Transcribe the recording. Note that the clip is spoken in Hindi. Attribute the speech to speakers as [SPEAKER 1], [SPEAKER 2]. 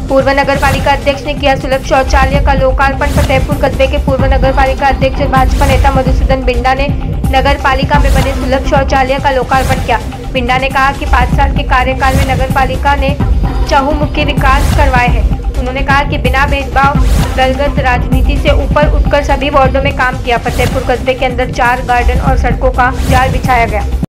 [SPEAKER 1] पूर्व नगर पालिका अध्यक्ष ने किया सुलभ शौचालय का लोकार्पण। फतेहपुर कस्बे के पूर्व नगर पालिका अध्यक्ष और भाजपा नेता मधुसूदन बिंडा ने नगर पालिका में बने सुलभ शौचालय का लोकार्पण किया। बिंडा ने कहा कि 5 साल के कार्यकाल में नगर पालिका ने चहुमुखी विकास करवाए हैं। उन्होंने कहा कि बिना भेदभाव दलगत राजनीति से ऊपर उठकर सभी वार्डों में काम किया। फतेहपुर कस्बे के अंदर 4 गार्डन और सड़कों का जाल बिछाया गया।